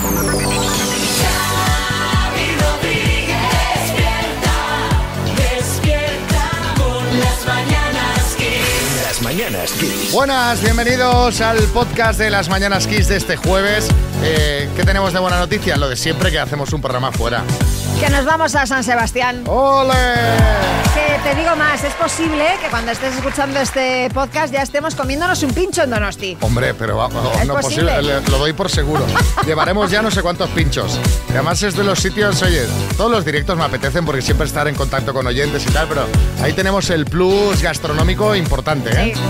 Mañanas Kiss. Buenas, bienvenidos al podcast de las Mañanas Kiss de este jueves. ¿Qué tenemos de buena noticia? Lo de siempre, que hacemos un programa fuera. Que nos vamos a San Sebastián. ¡Ole! Que te digo más, es posible que cuando estés escuchando este podcast ya estemos comiéndonos un pincho en Donosti. Hombre, pero ¿Es no posible? lo doy por seguro. Llevaremos ya no sé cuántos pinchos. Y además es de los sitios, oye, todos los directos me apetecen porque siempre estar en contacto con oyentes y tal, pero ahí tenemos el plus gastronómico importante, ¿eh? Sí.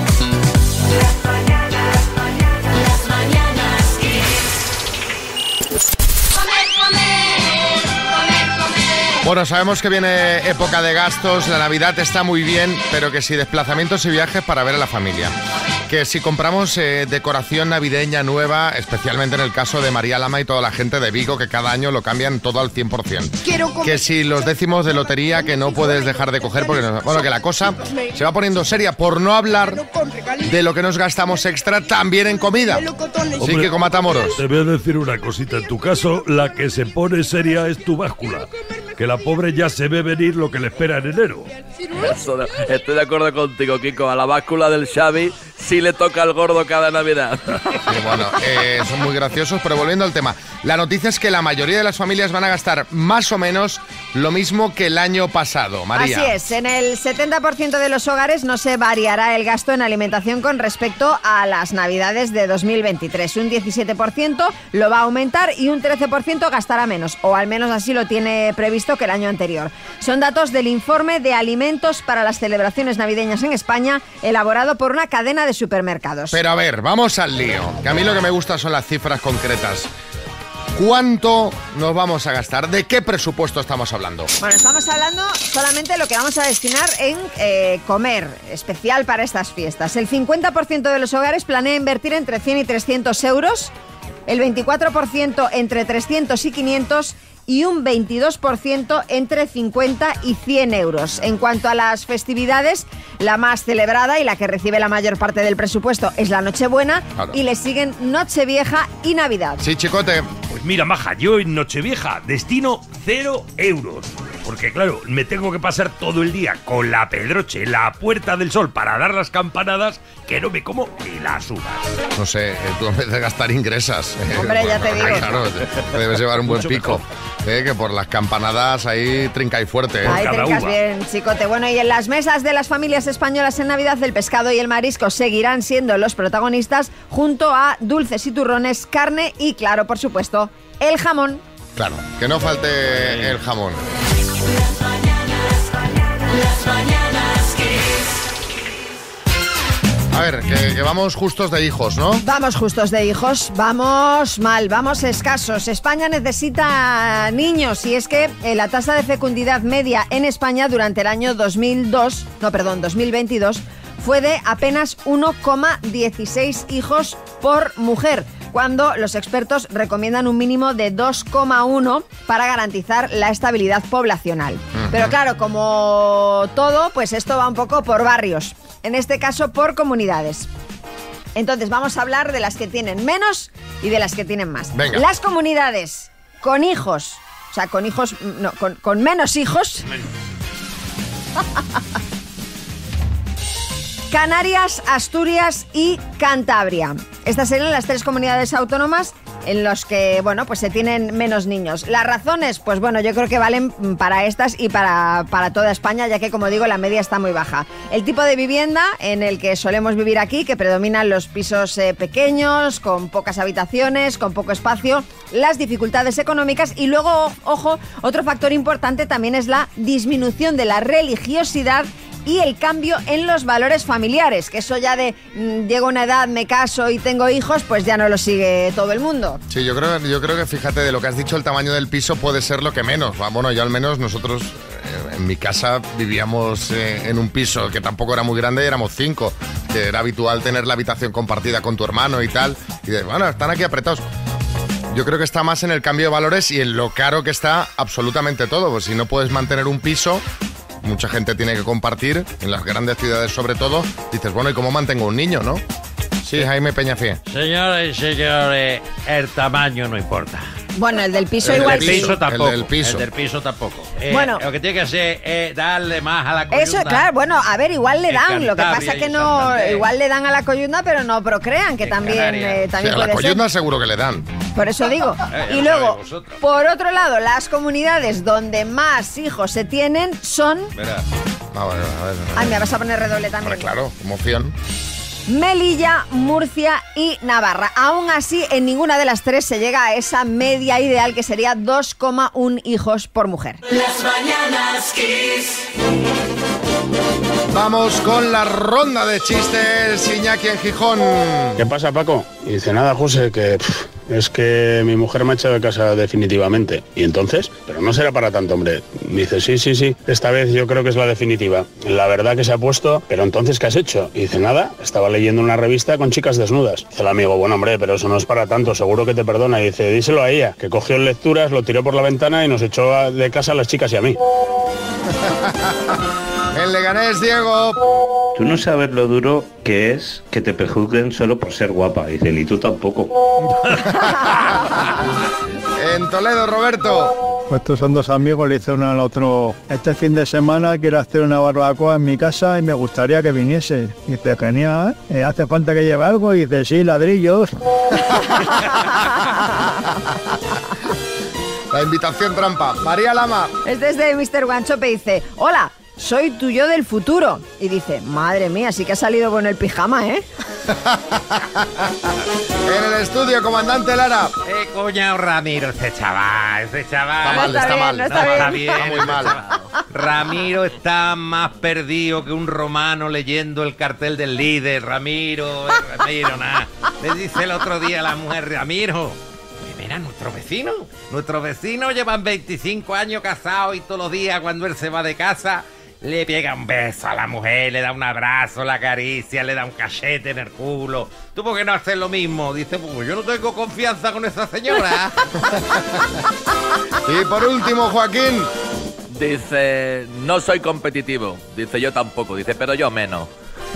Bueno, sabemos que viene época de gastos, la Navidad está muy bien, pero que si desplazamientos y viajes para ver a la familia. Que si compramos decoración navideña nueva, especialmente en el caso de María Lama y toda la gente de Vigo, que cada año lo cambian todo al 100%. Que si los décimos de lotería que no puedes dejar de coger, porque bueno, que la cosa se va poniendo seria, por no hablar de lo que nos gastamos extra también en comida. Sí, que con Matamoros. Te voy a decir una cosita, en tu caso, la que se pone seria es tu báscula. Que la pobre ya se ve venir lo que le espera en enero. Estoy de acuerdo contigo, Kiko. A la báscula del Xavi sí le toca al gordo cada Navidad. Sí, bueno, son muy graciosos, pero volviendo al tema. La noticia es que la mayoría de las familias van a gastar más o menos lo mismo que el año pasado, María. Así es, en el 70% de los hogares no se variará el gasto en alimentación con respecto a las Navidades de 2023. Un 17% lo va a aumentar y un 13% gastará menos, o al menos así lo tiene previsto que el año anterior. Son datos del informe de alimentos para las celebraciones navideñas en España, elaborado por una cadena de supermercados. Pero a ver, vamos al lío, que a mí lo que me gusta son las cifras concretas. ¿Cuánto nos vamos a gastar? ¿De qué presupuesto estamos hablando? Bueno, estamos hablando solamente de lo que vamos a destinar en comer, especial para estas fiestas. El 50% de los hogares planea invertir entre 100 y 300 euros, el 24% entre 300 y 500 y un 22% entre 50 y 100 euros. En cuanto a las festividades, la más celebrada y la que recibe la mayor parte del presupuesto es la Nochebuena, claro, y le siguen Nochevieja y Navidad. Sí, Chicote. Pues mira, maja, yo en Nochevieja destino 0 euros. Porque claro, me tengo que pasar todo el día con la Pedroche en la Puerta del Sol para dar las campanadas, que no me como ni las uvas. No sé, tú en vez de gastar ingresas. Hombre, ya te digo. Claro, te debes llevar un buen pico. Que por las campanadas ahí trinca y fuerte. Ahí trincas bien, Chicote. Bueno, y en las mesas de las familias españolas en Navidad, el pescado y el marisco seguirán siendo los protagonistas, junto a dulces y turrones, carne y, claro, por supuesto, el jamón. Claro, que no falte el jamón. A ver, que vamos justos de hijos, ¿no? Vamos justos de hijos, vamos mal, vamos escasos. España necesita niños y es que la tasa de fecundidad media en España durante el año 2022 fue de apenas 1,16 hijos por mujer, cuando los expertos recomiendan un mínimo de 2,1 para garantizar la estabilidad poblacional. Uh-huh. Pero claro, como todo, pues esto va un poco por barrios, en este caso por comunidades. Entonces vamos a hablar de las que tienen menos y de las que tienen más. Venga. Las comunidades con hijos, o sea, con hijos, no, con menos hijos. Canarias, Asturias y Cantabria. Estas serían las 3 comunidades autónomas en las que, bueno, pues se tienen menos niños. Las razones, pues bueno, yo creo que valen para estas y para toda España, ya que, como digo, la media está muy baja. El tipo de vivienda en el que solemos vivir aquí, que predominan los pisos pequeños, con pocas habitaciones, con poco espacio, las dificultades económicas y luego, ojo, otro factor importante también es la disminución de la religiosidad y el cambio en los valores familiares, que eso ya de llego a una edad, me caso y tengo hijos, pues ya no lo sigue todo el mundo. Sí, yo creo que, fíjate, de lo que has dicho, el tamaño del piso puede ser lo que menos. Bueno, yo al menos nosotros en mi casa vivíamos en un piso que tampoco era muy grande y éramos 5, que era habitual tener la habitación compartida con tu hermano y tal, y bueno, están aquí apretados. Yo creo que está más en el cambio de valores y en lo caro que está absolutamente todo, pues si no puedes mantener un piso, mucha gente tiene que compartir, en las grandes ciudades sobre todo, dices, bueno, ¿y cómo mantengo un niño, no? Sí, Jaime Peñafiel. Señoras y señores, el tamaño no importa. Bueno, el del piso El igual del sí. piso. Tampoco. El del piso. El del piso tampoco. Bueno. Lo que tiene que hacer es darle más a la coyunda. Eso, claro, bueno, a ver, igual le En dan, lo que Cantabria pasa que y no, Santander. igual le dan a la coyunda, pero no procrean, que En también, Canarias. Sí, también a la puede ser. coyunda seguro que le dan. Por eso digo. ya Y lo luego, sabéis vosotros. por otro lado, las comunidades donde más hijos se tienen son... Verá. A ver. Ay, me vas a poner redoble también. Hombre, claro, emoción. Melilla, Murcia y Navarra. Aún así, en ninguna de las tres se llega a esa media ideal que sería 2,1 hijos por mujer. Las mañanas Kiss. Vamos con la ronda de chistes, Iñaki en Gijón. ¿Qué pasa, Paco? Y dice, nada, José, que es que mi mujer me ha echado de casa definitivamente. ¿Y entonces? Pero no será para tanto, hombre. Dice, sí, esta vez yo creo que es la definitiva. La verdad que se ha puesto, pero entonces, ¿qué has hecho? Y dice, nada, estaba leyendo una revista con chicas desnudas. Dice el amigo, bueno, hombre, pero eso no es para tanto, seguro que te perdona. Y dice, díselo a ella, que cogió en lecturas, lo tiró por la ventana y nos echó de casa a las chicas y a mí. En Leganés, Diego. Tú no sabes lo duro que es que te prejuzguen solo por ser guapa. Dice, y tú tampoco. En Toledo, Roberto. Pues estos son dos amigos, le dice uno al otro, este fin de semana quiero hacer una barbacoa en mi casa y me gustaría que viniese. Y dice, genial, ¿hace falta que lleve algo? Y dice, sí, ladrillos. La invitación trampa. María Lama. Este es de Mr. Guanchope, dice, hola, soy tu yo del futuro. Y dice, madre mía, sí que ha salido bueno el pijama, ¿eh? En el estudio, comandante Lara. Coño, Ramiro, ese chaval. Está mal, está está bien, mal. no está bien. Está muy mal. Ramiro está más perdido que un romano leyendo el cartel del líder. Ramiro, nada. Le dice el otro día a la mujer, Ramiro, mira, nuestro vecino llevan 25 años casados y todos los días cuando él se va de casa le pega un beso a la mujer, le da un abrazo, la acaricia, le da un cachete en el culo. ¿Tú por qué no haces lo mismo? Dice, pues yo no tengo confianza con esa señora. Y por último, Joaquín. Dice, no soy competitivo. Dice, yo tampoco. Dice, pero yo menos.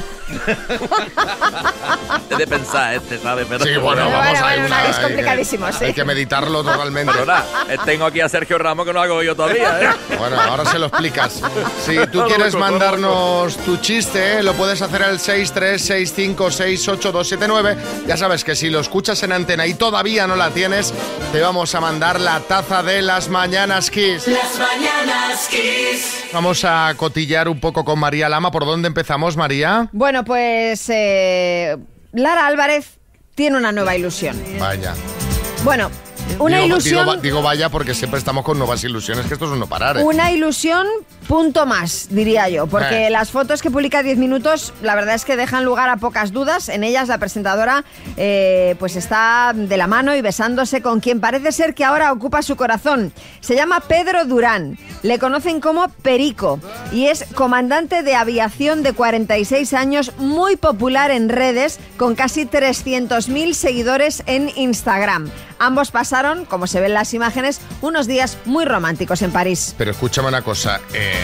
Es de pensar ¿sabes? Pero, Sí, bueno, vamos a ir es complicadísimo, sí. Hay que meditarlo totalmente. Pero nada, tengo aquí a Sergio Ramos que no hago yo todavía, ¿eh? Bueno, ahora se lo explicas. Si tú quieres mandarnos tu chiste, lo puedes hacer al 636568279. Ya sabes que si lo escuchas en antena y todavía no la tienes, te vamos a mandar la taza de las Mañanas Kiss. Las mañanas Kiss. Vamos a cotillar un poco con María Lama. ¿Por dónde empezamos, María? Bueno, pues Lara Álvarez tiene una nueva ilusión. Vaya. Bueno, una ilusión... Digo vaya porque siempre estamos con nuevas ilusiones, que esto es un no parar, ¿eh? Una ilusión punto más, diría yo, porque las fotos que publica 10 minutos, la verdad es que dejan lugar a pocas dudas. En ellas la presentadora pues está de la mano y besándose con quien parece ser que ahora ocupa su corazón. Se llama Pedro Durán, le conocen como Perico y es comandante de aviación de 46 años, muy popular en redes, con casi 300.000 seguidores en Instagram. Ambos pasaron, como se ven en las imágenes, unos días muy románticos en París. Pero escúchame una cosa,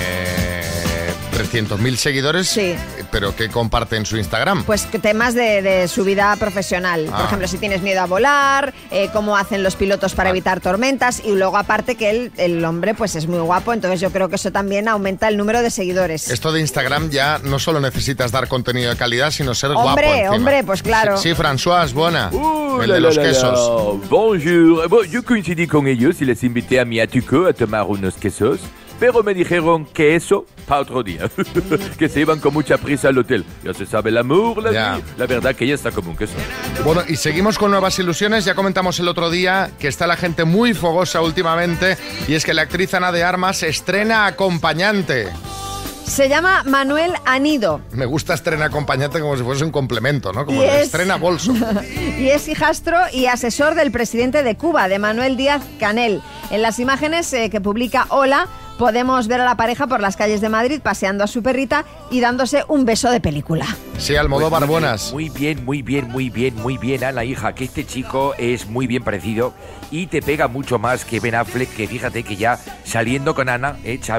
300.000 seguidores, Sí. ¿pero qué comparte en su Instagram? Pues temas de su vida profesional. Por ejemplo, si tienes miedo a volar, cómo hacen los pilotos para evitar tormentas, y luego aparte que el hombre pues es muy guapo, entonces yo creo que eso también aumenta el número de seguidores. Esto de Instagram ya no solo necesitas dar contenido de calidad, sino ser guapo encima. Hombre, pues claro. Sí, François, buena. El de los quesos. Bonjour. Bueno, yo coincidí con ellos y les invité a mi ático a tomar unos quesos, pero me dijeron que eso para otro día. Que se iban con mucha prisa al hotel. Ya se sabe el amor, la vida. La verdad que ella está como un queso. Bueno, y seguimos con nuevas ilusiones. Ya comentamos el otro día que está la gente muy fogosa últimamente, y es que la actriz Ana de Armas estrena acompañante. Se llama Manuel Anido. Me gusta estrena acompañante como si fuese un complemento, ¿no? Como Y de es- estrena bolso. Y es hijastro y asesor del presidente de Cuba, de Manuel Díaz-Canel. En las imágenes que publica Hola, podemos ver a la pareja por las calles de Madrid paseando a su perrita y dándose un beso de película. Sí, Almodóvar, Pues buenas. muy bien, Ana, hija, que este chico es muy bien parecido y te pega mucho más que Ben Affleck, que fíjate que ya saliendo con Ana, Xavi,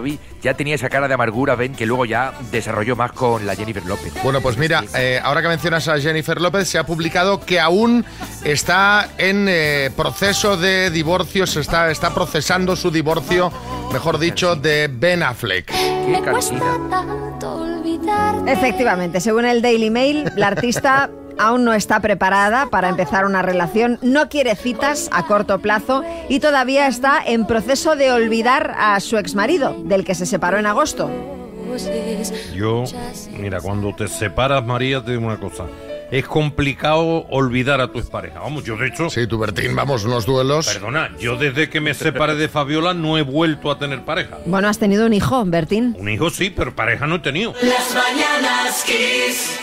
ya tenía esa cara de amargura, Ben, que luego ya desarrolló más con la Jennifer López. Bueno, pues mira, ahora que mencionas a Jennifer López, se ha publicado que aún está en proceso de divorcio, está procesando su divorcio, mejor dicho, de Ben Affleck. Qué cansina. Efectivamente, según el Daily Mail, la artista aún no está preparada para empezar una relación, no quiere citas a corto plazo y todavía está en proceso de olvidar a su exmarido, del que se separó en agosto. Yo, mira, cuando te separas, María, te digo una cosa. Es complicado olvidar a tu expareja. Vamos, yo de hecho... Sí, tú, Bertín, vamos, unos duelos. Perdona, yo desde que me separé de Fabiola no he vuelto a tener pareja. Bueno, has tenido un hijo, Bertín. Un hijo sí, pero pareja no he tenido. Las mañanas Kiss.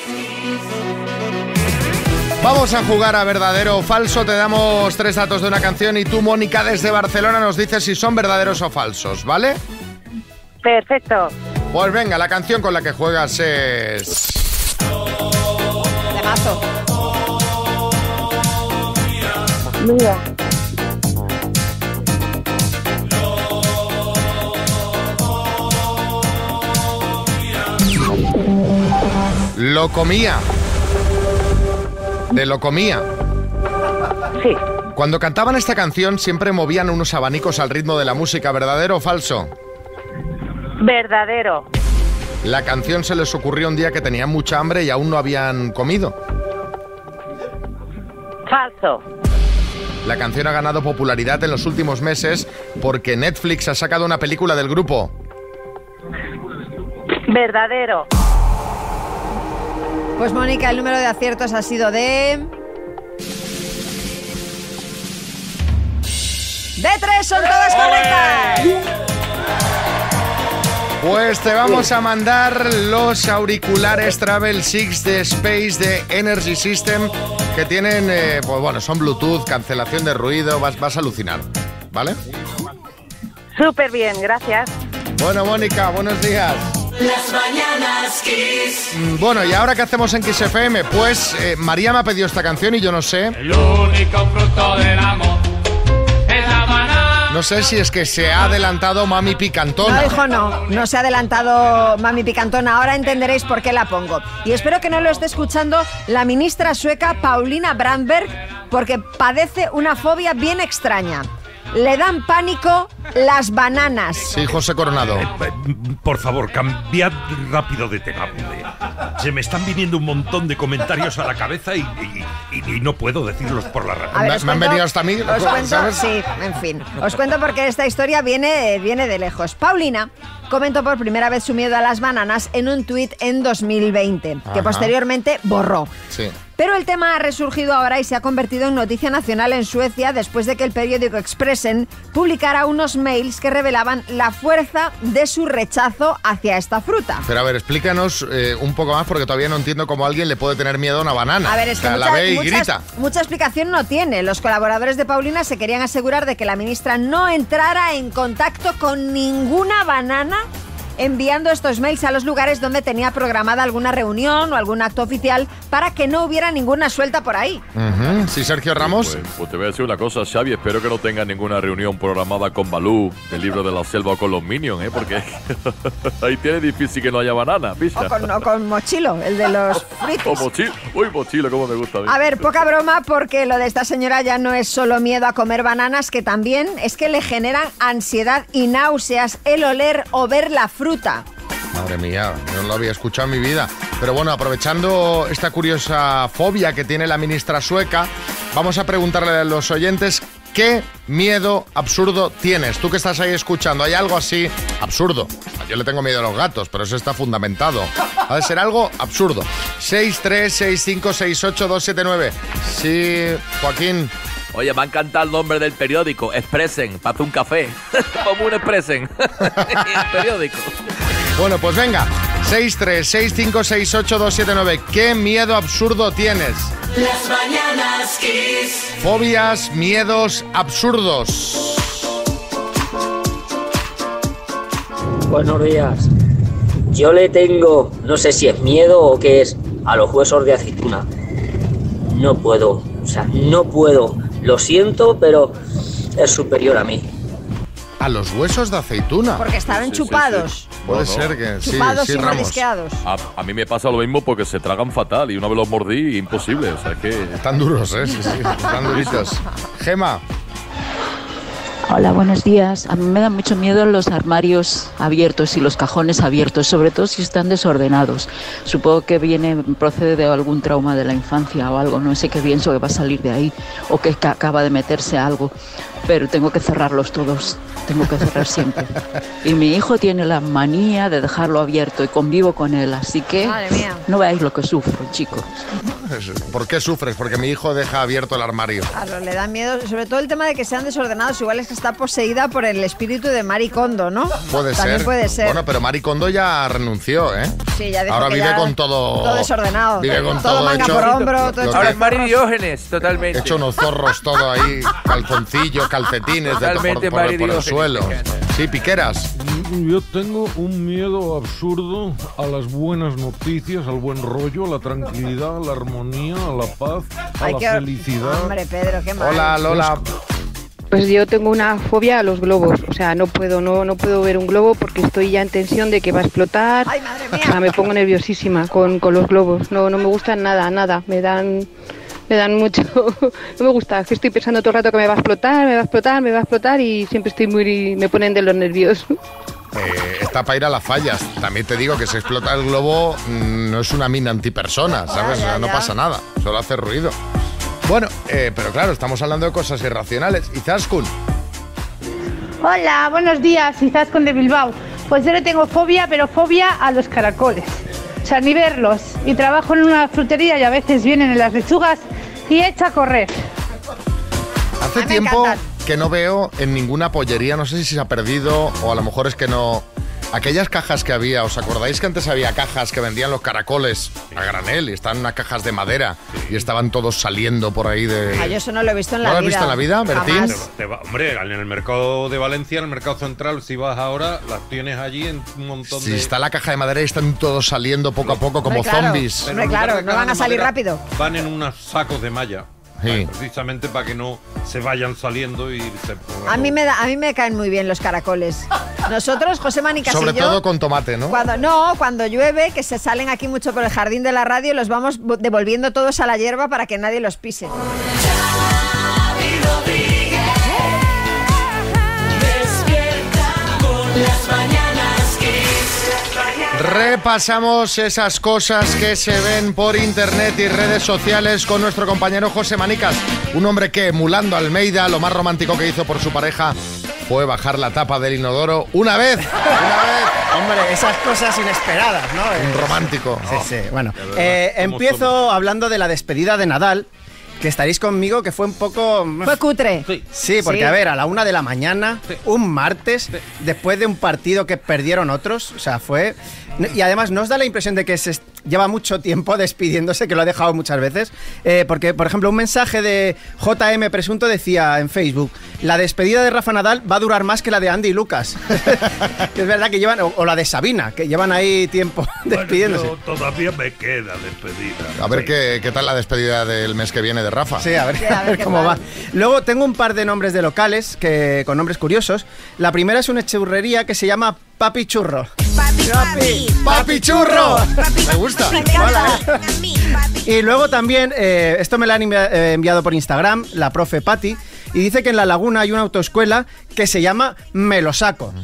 Vamos a jugar a verdadero o falso. Te damos 3 datos de una canción y tú, Mónica, desde Barcelona nos dices si son verdaderos o falsos, ¿vale? Perfecto. Pues venga, la canción con la que juegas es... Temazo. Mira. Lo comía. De Lo comía. Sí. Cuando cantaban esta canción siempre movían unos abanicos al ritmo de la música, ¿verdadero o falso? Verdadero. La canción se les ocurrió un día que tenían mucha hambre y aún no habían comido. Falso. La canción ha ganado popularidad en los últimos meses porque Netflix ha sacado una película del grupo. Verdadero. Pues Mónica, el número de aciertos ha sido de 3, son todas correctas. Pues te vamos a mandar los auriculares Travel 6 de Space de Energy System que tienen, pues bueno, son Bluetooth, cancelación de ruido, vas a alucinar, ¿vale? Súper bien, gracias. Bueno, Mónica, buenos días. Las mañanas Kiss. Bueno, ¿y ahora qué hacemos en Kiss FM? Pues María me ha pedido esta canción y yo no sé. El único fruto del amor es la banana. No sé si es que se ha adelantado Mami Picantona. No, hijo, no se ha adelantado Mami Picantona. Ahora entenderéis por qué la pongo. Y espero que no lo esté escuchando la ministra sueca Paulina Brandberg, porque padece una fobia bien extraña. Le dan pánico las bananas. Sí, José Coronado. Por favor, cambiad rápido de tema. Se me están viniendo un montón de comentarios a la cabeza y no puedo decirlos por la radio. A ver, Me han venido hasta a mí. Os cuento, ¿sabes? sí, en fin. Os cuento porque esta historia viene de lejos. Paulina comentó por primera vez su miedo a las bananas en un tuit en 2020, que posteriormente borró. Sí. Pero el tema ha resurgido ahora y se ha convertido en noticia nacional en Suecia después de que el periódico Expressen publicara unos mails que revelaban la fuerza de su rechazo hacia esta fruta. Pero a ver, explícanos un poco más porque todavía no entiendo cómo alguien le puede tener miedo a una banana. A ver, es que la ve y grita. Mucha explicación no tiene. Los colaboradores de Paulina se querían asegurar de que la ministra no entrara en contacto con ninguna banana enviando estos mails a los lugares donde tenía programada alguna reunión o algún acto oficial para que no hubiera ninguna suelta por ahí. Sí, Sergio Ramos. Pues te voy a decir una cosa, Xavi, espero que no tenga ninguna reunión programada con Balú del libro de la selva o con los Minions, porque ahí tiene difícil que no haya banana, picha. O con Mochilo, el de los fritos. O Mochilo, uy, Mochilo, cómo me gusta a mí. A ver, poca broma, porque lo de esta señora ya no es solo miedo a comer bananas, que también es que le generan ansiedad y náuseas el oler o ver la fruta. Madre mía, no lo había escuchado en mi vida. Pero bueno, aprovechando esta curiosa fobia que tiene la ministra sueca, vamos a preguntarle a los oyentes qué miedo absurdo tienes. Tú que estás ahí escuchando, ¿hay algo así absurdo? Yo le tengo miedo a los gatos, pero eso está fundamentado. Ha de ser algo absurdo. 636568279. Sí, Joaquín. Oye, me ha encantado el nombre del periódico, Expressen, para hacer un café. Como un Expressen. El periódico. Bueno, pues venga, 636568279. ¿Qué miedo absurdo tienes? Las mañanas Kiss. Fobias, miedos absurdos. Buenos días. Yo le tengo, no sé si es miedo o qué es, a los huesos de aceituna. No puedo, no puedo. Lo siento, pero es superior a mí. a los huesos de aceituna. Porque estaban chupados. Puede ser que Chupados sí, y Ramos. mordisqueados. A mí me pasa lo mismo porque se tragan fatal y una vez los mordí, imposible. O sea, es que... Están duros, ¿eh? Sí, están duritos. Gema. Hola, buenos días. A mí me dan mucho miedo los armarios abiertos y los cajones abiertos, sobre todo si están desordenados. Supongo que procede de algún trauma de la infancia o algo, no sé qué pienso que va a salir de ahí o que acaba de meterse algo, pero tengo que cerrarlos todos, tengo que cerrar siempre. Y mi hijo tiene la manía de dejarlo abierto y convivo con él, así que no veáis lo que sufro, chicos. ¿Por qué sufres? Porque mi hijo deja abierto el armario. Claro, le da miedo, sobre todo el tema de que sean desordenados, igual es que está poseída por el espíritu de Marie Kondo, ¿no? También puede ser. Bueno, pero Marie Kondo ya renunció, ¿eh? Sí, ya dijo ahora que vive ya con todo desordenado. Vive con todo manga hecho, por hombro, todo hecho. Ahora es María Diógenes, totalmente. Hecho unos zorros todo ahí, calzoncillos, calcetines por el suelo. Sí, Piqueras. Yo tengo un miedo absurdo a las buenas noticias, al buen rollo, a la tranquilidad, a la armonía, a la paz, a la felicidad. Hombre, Pedro, qué mal. Hola, Lola. Pues yo tengo una fobia a los globos, o sea, no puedo ver un globo porque estoy ya en tensión de que va a explotar. Ay, madre mía. O sea, me pongo nerviosísima con los globos, no me gustan nada, me dan mucho, no me gusta, que estoy pensando todo el rato que me va a explotar y siempre me ponen de los nervios. Está para ir a las fallas. También te digo que si explota el globo no es una mina antipersona, ¿sabes? No pasa nada, solo hace ruido. Bueno, pero claro, estamos hablando de cosas irracionales. Izaskun. Hola, buenos días, Izaskun de Bilbao. Pues yo le tengo fobia, pero fobia a los caracoles. O sea, ni verlos. Y trabajo en una frutería y a veces vienen en las lechugas y echa a correr. Hace tiempo que no veo en ninguna pollería, no sé si se ha perdido o a lo mejor es que no... Aquellas cajas que había, ¿os acordáis que antes había cajas que vendían los caracoles a granel y estaban unas cajas de madera y estaban todos saliendo por ahí de... Yo eso no lo he visto en la vida. ¿No lo has visto en la vida, Bertín? Hombre, en el mercado de Valencia, en el mercado central, si vas ahora, las tienes allí en un montón de... Sí, está la caja de madera y están todos saliendo poco a poco como zombies. Hombre, claro, no van a salir rápido. Van en unos sacos de malla. Sí. Precisamente para que no se vayan saliendo y se pongan... A mí me caen muy bien los caracoles. Nosotros, José Manicas Sobre y yo... todo con tomate, ¿no? Cuando llueve, que se salen aquí mucho por el jardín de la radio, los vamos devolviendo todos a la hierba para que nadie los pise. Repasamos esas cosas que se ven por internet y redes sociales con nuestro compañero José Manicas, un hombre que, emulando a Almeida, lo más romántico que hizo por su pareja fue bajar la tapa del inodoro una vez. Hombre, esas cosas inesperadas, ¿no? Un romántico. Sí. Bueno, empiezo hablando de la despedida de Nadal, que estaréis conmigo, que fue un poco... Fue cutre. Sí, porque a ver, a la 1 de la mañana, un martes, después de un partido que perdieron otros, o sea, fue... Y además, ¿no os da la impresión de que se lleva mucho tiempo despidiéndose, que lo ha dejado muchas veces? Porque, por ejemplo, un mensaje de JM Presunto decía en Facebook: la despedida de Rafa Nadal va a durar más que la de Andy y Lucas. Es verdad que llevan, o la de Sabina, que llevan ahí tiempo despidiéndose. Bueno, todavía me queda despedida. A ver qué tal la despedida del mes que viene de Rafa. Sí, a ver cómo va. Luego tengo un par de nombres de locales con nombres curiosos. La primera es una churrería que se llama Papi Churro. ¡Papi Churro! Me gusta. Y luego también, esto me lo han enviado por Instagram, la profe Patti, y dice que en La Laguna hay una autoescuela que se llama Me lo saco.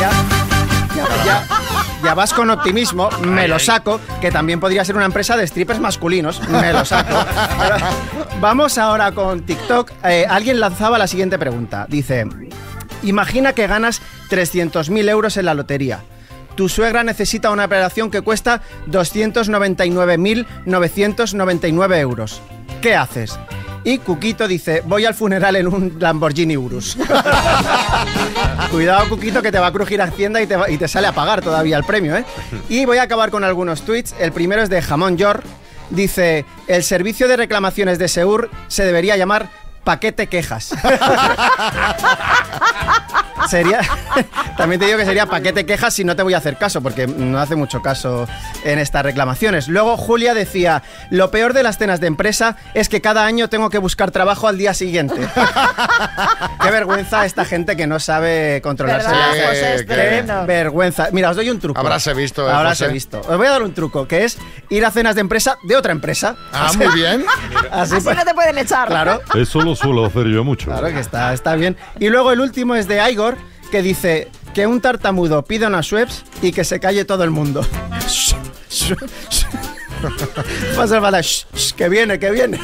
Ya vas con optimismo, Me lo saco, que también podría ser una empresa de strippers masculinos. Me lo saco. Vamos ahora con TikTok. Alguien lanzaba la siguiente pregunta. Dice: imagina que ganas 300.000 euros en la lotería. Tu suegra necesita una operación que cuesta 299.999 euros. ¿Qué haces? Y Cuquito dice: voy al funeral en un Lamborghini Urus. Cuidado, Cuquito, que te va a crujir Hacienda y te sale a pagar todavía el premio, ¿eh? Y voy a acabar con algunos tweets. El primero es de Jamón York. Dice: el servicio de reclamaciones de Seur se debería llamar Paquete Quejas. Sería También te digo que sería ¿para qué te quejas si no te voy a hacer caso? Porque no hace mucho caso en estas reclamaciones. Luego Julia decía, lo peor de las cenas de empresa es que cada año tengo que buscar trabajo al día siguiente. Qué vergüenza esta gente que no sabe controlarse. Qué vergüenza. Mira, os doy un truco. Habráse visto. Os voy a dar un truco, que es ir a cenas de empresa de otra empresa. Muy bien. Así no te pueden echar. Claro. Eso lo suelo hacer yo mucho. Claro que está bien. Y luego el último es de Igor, que dice que un tartamudo pida una Schweppes y que se calle todo el mundo. Pasa el bala, que viene. Que viene.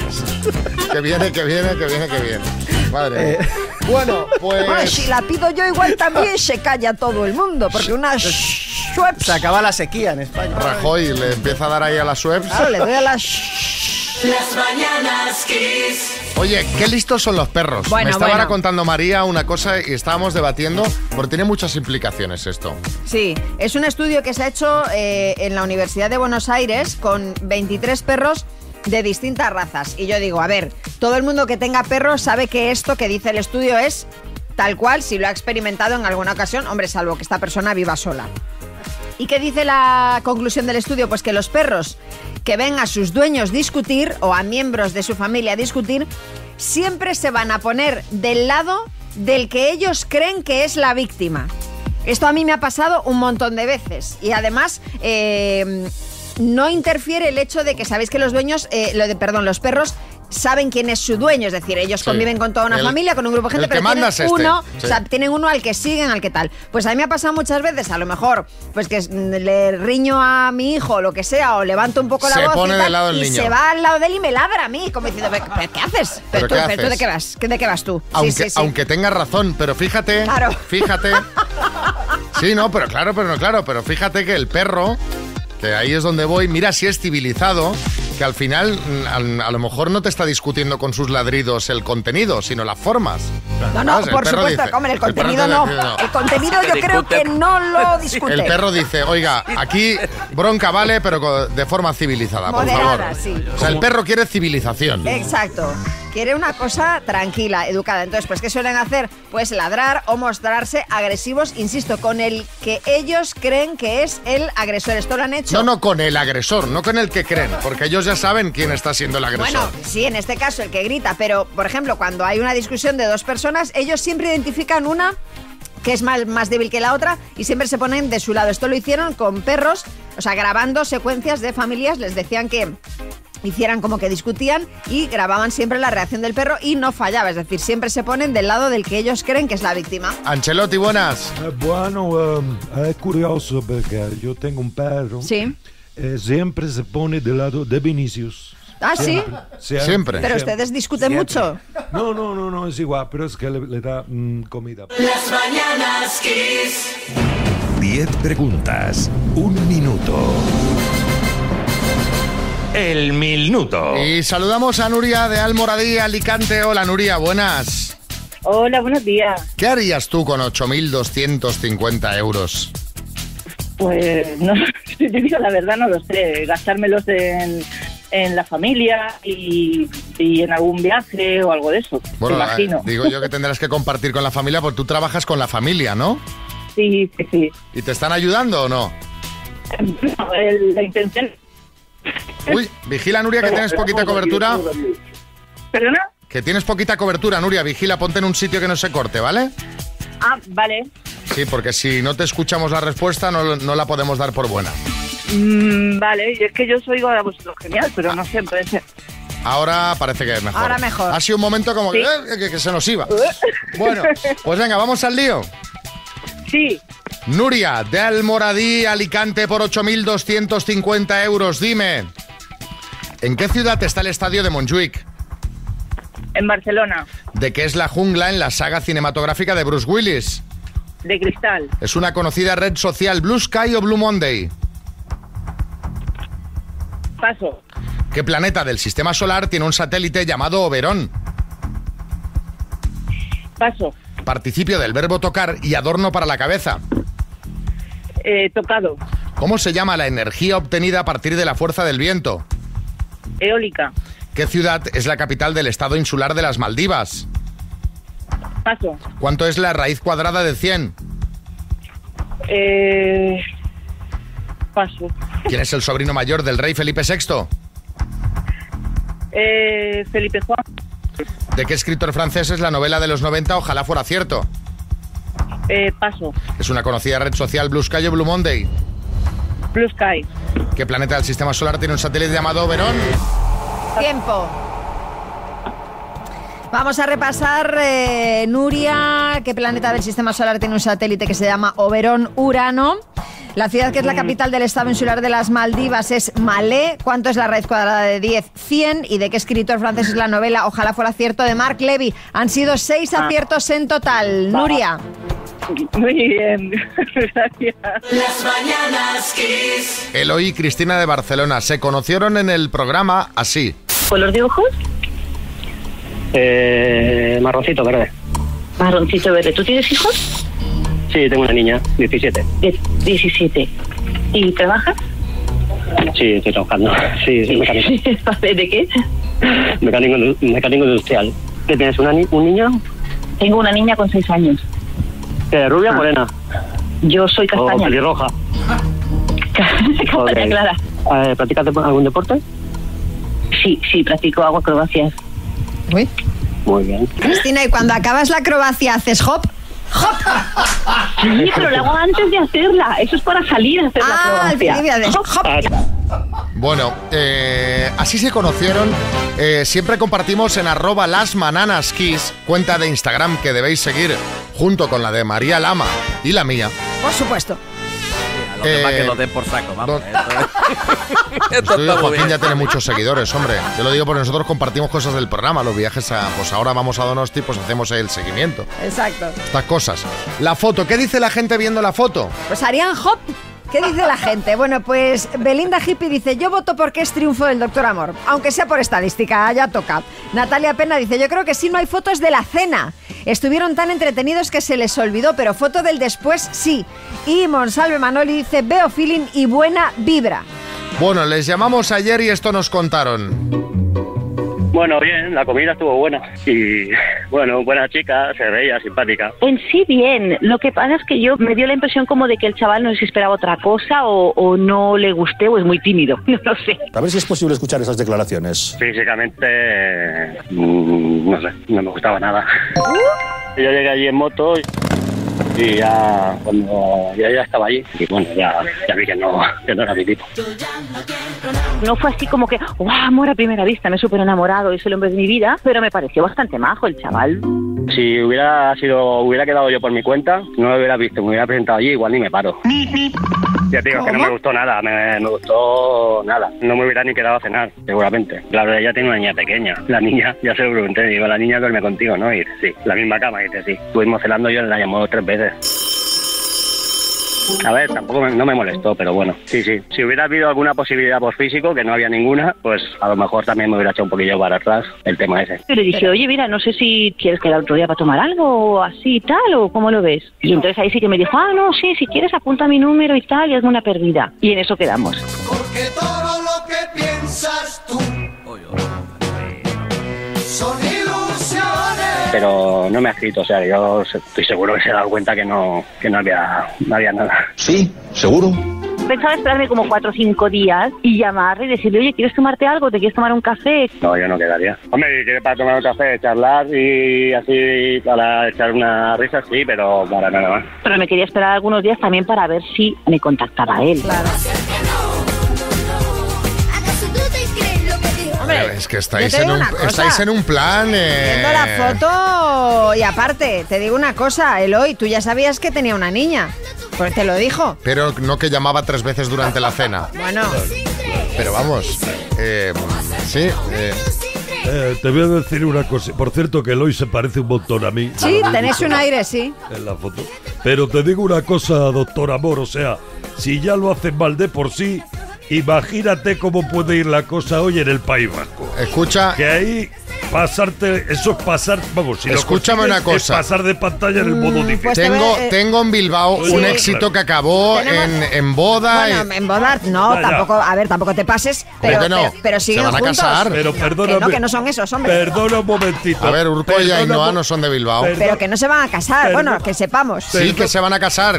Madre. Bueno, pues... Bueno, si la pido yo igual también se calla todo el mundo, porque una Schweppes... Se acaba la sequía en España. Rajoy le empieza a dar ahí a las Schweppes. Claro, le doy a las... Las Mañanas Kiss. Oye, qué listos son los perros. Me estaba ahora contando María una cosa y estábamos debatiendo, porque tiene muchas implicaciones esto. Sí, es un estudio que se ha hecho en la Universidad de Buenos Aires con 23 perros de distintas razas. Y yo digo, a ver, todo el mundo que tenga perros sabe que esto que dice el estudio es tal cual, si lo ha experimentado en alguna ocasión, hombre, salvo que esta persona viva sola. ¿Y qué dice la conclusión del estudio? Pues que los perros que ven a sus dueños discutir o a miembros de su familia discutir, siempre se van a poner del lado del que ellos creen que es la víctima. Esto a mí me ha pasado un montón de veces y además no interfiere el hecho de que sabéis que los dueños, los perros saben quién es su dueño, es decir, ellos conviven con toda una familia, con un grupo de gente, pero tienen uno, o sea, tienen uno al que siguen, al que tal. Pues a mí me ha pasado muchas veces, a lo mejor, pues que le riño a mi hijo, lo que sea, o levanto un poco la voz pone y, tal, del lado del y niño. se va al lado de él y me ladra a mí, como diciendo, ¿pero qué haces? ¿Pero tú de qué vas? ¿De qué vas tú? Aunque tengas razón, pero fíjate, claro. Fíjate. Sí, no, pero pero fíjate que el perro, que ahí es donde voy, mira si es civilizado, que al final a lo mejor no te está discutiendo con sus ladridos el contenido, sino las formas. No, por supuesto, hombre, el contenido no. El contenido yo creo que no lo discute. El perro dice, oiga, aquí bronca vale, pero de forma civilizada, moderada, por favor. Sí. O sea, el perro quiere civilización. Exacto. Quiere una cosa tranquila, educada. Entonces, pues, ¿qué suelen hacer? Pues ladrar o mostrarse agresivos, insisto, con el que ellos creen que es el agresor. Esto lo han hecho. No con el agresor, no con el que creen, porque ellos ya saben quién está siendo el agresor. Bueno, sí, en este caso el que grita, pero, por ejemplo, cuando hay una discusión de dos personas, ellos siempre identifican una que es más débil que la otra y siempre se ponen de su lado. Esto lo hicieron con perros, o sea, grabando secuencias de familias, les decían que hicieran como que discutían y grababan siempre la reacción del perro y no fallaba, es decir, siempre se ponen del lado del que ellos creen que es la víctima. Ancelotti, buenas. Bueno, es curioso porque yo tengo un perro. Sí. Siempre se pone del lado de Vinicius. ¿Ah, siempre, sí? Siempre. Pero ustedes discuten mucho. No, es igual, pero es que le da comida. Las Mañanas Kiss. 10 preguntas, 1 minuto. El minuto. Y saludamos a Nuria de Almoradí, Alicante. Hola, Nuria, buenas. Hola, buenos días. ¿Qué harías tú con 8.250 euros? Pues no, si te digo la verdad, no lo sé. Gastármelos en la familia y en algún viaje o algo de eso. Bueno, me imagino. Digo yo que tendrás que compartir con la familia porque tú trabajas con la familia, ¿no? Sí. ¿Y te están ayudando o no? No, la intención... Uy, vigila, Nuria, que tienes poquita cobertura. ¿Perdona? Que tienes poquita cobertura, Nuria. Vigila, ponte en un sitio que no se corte, ¿vale? Ah, vale. Sí, porque si no te escuchamos la respuesta no la podemos dar por buena. Vale, y es que yo soy a vosotros genial, pero no sé, puede ser. Ahora parece que es mejor. Ahora mejor. Ha sido un momento como ¿Sí? que se nos iba. Bueno, pues venga, vamos al lío. Sí. Nuria, de Almoradí, Alicante, por 8.250 euros. Dime, ¿en qué ciudad está el estadio de Montjuic? En Barcelona. ¿De qué es la jungla en la saga cinematográfica de Bruce Willis? De cristal. ¿Es una conocida red social Blue Sky o Blue Monday? Paso. ¿Qué planeta del sistema solar tiene un satélite llamado Oberón? Paso. Participio del verbo tocar y adorno para la cabeza. Tocado. ¿Cómo se llama la energía obtenida a partir de la fuerza del viento? Eólica. ¿Qué ciudad es la capital del estado insular de las Maldivas? Paso. ¿Cuánto es la raíz cuadrada de 100? Paso. ¿Quién es el sobrino mayor del rey Felipe VI? Felipe Juan. ¿De qué escritor francés es la novela de los 90 Ojalá fuera cierto? Paso. ¿Es una conocida red social Blue Sky o Blue Monday? Blue Sky. ¿Qué planeta del sistema solar tiene un satélite llamado Oberón? Tiempo. Vamos a repasar, Nuria, ¿qué planeta del sistema solar tiene un satélite que se llama Oberón Urano? La ciudad que es la capital del estado insular de las Maldivas es Malé. ¿Cuánto es la raíz cuadrada de 10? 100. ¿Y de qué escritor francés es la novela Ojalá fuera cierto de Marc Levy? Han sido 6 aciertos en total. Nuria. Muy bien, gracias. Las mañanas Kiss. Eloy y Cristina de Barcelona se conocieron en el programa así. ¿Color de ojos? Marroncito verde. Marroncito verde. ¿Tú tienes hijos? Sí, tengo una niña, 17. 17. ¿Y trabajas? Sí, estoy trabajando. Sí, soy mecánico. ¿De qué? Mecánico industrial. ¿Qué tienes, un niño? Tengo una niña con 6 años. ¿Rubia o morena? Yo soy castaña. ¿O pelirroja? Castaña clara. ¿Practicas algún deporte? Sí, practico acrobacias. Uy. Muy bien. Cristina, ¿y cuando acabas la acrobacia haces hop? ¡Hop! Sí, pero lo hago antes de hacerla. Eso es para salir a hacer la acrobacia. Hop. Bueno, así se conocieron. Siempre compartimos en @lasmananaskiss, cuenta de Instagram que debéis seguir, junto con la de María Lama y la mía. Por supuesto. Los demás que lo den por saco, vamos. Joaquín ya tiene muchos seguidores, hombre. Yo lo digo porque nosotros compartimos cosas del programa, los viajes pues ahora vamos a Donosti, pues hacemos el seguimiento. Exacto. Estas cosas. La foto, ¿qué dice la gente viendo la foto? Pues harían hop. ¿Qué dice la gente? Bueno, pues Belinda Hippie dice: yo voto porque es triunfo del Doctor Amor, aunque sea por estadística, ya toca. Natalia Pena dice: yo creo que sí, no hay fotos de la cena. Estuvieron tan entretenidos que se les olvidó, pero foto del después sí. Y Monsalve Manoli dice: veo feeling y buena vibra. Bueno, les llamamos ayer y esto nos contaron. Bueno, bien, la comida estuvo buena. Y, bueno, buena chica, se veía simpática. En sí, bien. Lo que pasa es que me dio la impresión como de que el chaval no sé si esperaba otra cosa o no le gusté o es muy tímido. No lo sé. A ver si es posible escuchar esas declaraciones. Físicamente, no sé, no me gustaba nada. Yo llegué allí en moto y ya cuando ya estaba allí, y bueno, ya vi que no era mi tipo. No fue así como que, ¡wow! Amor a primera vista, me he súper enamorado, es el hombre de mi vida, pero me pareció bastante majo el chaval. Si hubiera quedado yo por mi cuenta, no lo hubiera visto, me hubiera presentado allí, igual ni me paro. Ya te digo, que no me gustó nada, me gustó nada. No me hubiera ni quedado a cenar, seguramente. Claro, ella tiene una niña pequeña. La niña, ya se lo pregunté, digo, la niña duerme contigo, ¿no? Y dice, sí, la misma cama, y dice, sí. Estuvimos celando, yo la llamó 3 veces. A ver, tampoco no me molestó, pero bueno, sí. Si hubiera habido alguna posibilidad por físico, que no había ninguna, pues a lo mejor también me hubiera echado un poquillo para atrás el tema ese. Pero le dije, oye, mira, no sé si quieres quedar otro día para tomar algo o así y tal, o cómo lo ves. Y entonces ahí sí que me dijo, no, sí, si quieres apunta mi número y tal, y hazme una perdida. Y en eso quedamos. Porque todo lo que piensas tú son ilusiones. Pero no me ha escrito, o sea, yo estoy seguro que se ha dado cuenta que no había nada. Sí, seguro. Pensaba esperarme como 4 o 5 días y llamarle y decirle, oye, ¿quieres tomarte algo? ¿Te quieres tomar un café? No, yo no quedaría. Hombre, ¿quieres para tomar un café, charlar y así para echar una risa? Sí, pero para nada más. Pero me quería esperar algunos días también para ver si me contactaba él. Claro. Hombre, es que estáis en un plan. Viendo la foto y aparte, te digo una cosa, Eloy, tú ya sabías que tenía una niña. Pues te lo dijo. Pero no que llamaba 3 veces durante la cena. Bueno. Pero vamos, sí. Te voy a decir una cosa. Por cierto, que Eloy se parece un montón a mí. Sí, tenés un aire, sí. En la foto. Pero te digo una cosa, doctor Amor, o sea, si ya lo hacen mal de por sí, imagínate cómo puede ir la cosa hoy en el País Vasco. Escucha. Que ahí pasarte, eso es pasar, vamos, si escúchame una cosa. Es pasar de pantalla en el modo difícil. Pues tengo en Bilbao un éxito que acabó en boda. Bueno, en boda no, tampoco, a ver, tampoco te pases, pero siguen ¿se van a juntos. casar? Pero perdóname. Que no son esos, hombre. Perdona un momentito. A ver, Urco y Ainhoa no son de Bilbao. Pero que no se van a casar, bueno, que sepamos. Sí, que se van a casar.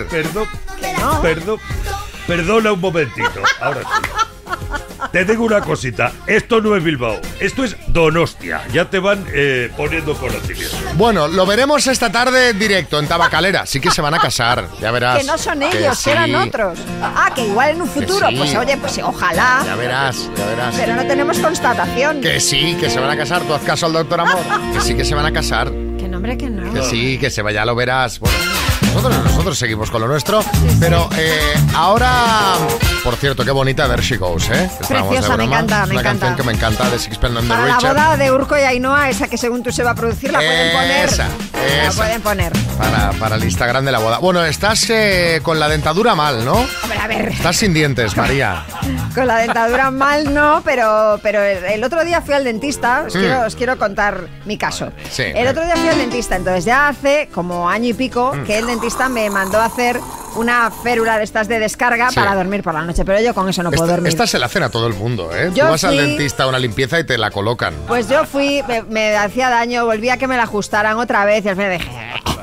Perdona un momentito, ahora sí. Te digo una cosita, esto no es Bilbao, esto es Donostia, ya te van poniendo conocimiento. Bueno, lo veremos esta tarde en directo en Tabacalera, sí que se van a casar, ya verás. Que no son ellos, que eran otros. Ah, que igual en un futuro, sí. Pues oye, pues ojalá. Ya verás. Pero no tenemos constatación. Que sí, que se van a casar, tú haz caso al doctor Amor, que sí que se van a casar. Que no, hombre, que no. Que sí, que se vaya, lo verás. Bueno, nosotros seguimos con lo nuestro, pero ahora, por cierto, qué bonita There She Goes, ¿eh? Preciosa, me encanta, Una canción que me encanta, de Sixpence None the Para Richer. la boda de Urco y Ainhoa, esa que según tú se va a producir, la pueden poner. La pueden poner. Para el Instagram de la boda. Bueno, estás con la dentadura mal, ¿no? Hombre, a ver. Estás sin dientes, María. Con la dentadura mal no, pero el otro día fui al dentista, os quiero contar mi caso. Sí. El otro día fui al dentista, entonces ya hace como año y pico que el dentista me mandó a hacer una férula de estas de descarga para dormir por la noche, pero yo con eso no puedo dormir. Esta se la hacen a todo el mundo, ¿eh? Yo Tú vas al fui- dentista a una limpieza y te la colocan. Pues yo fui, me hacía daño, volví a que me la ajustaran otra vez y al final dije...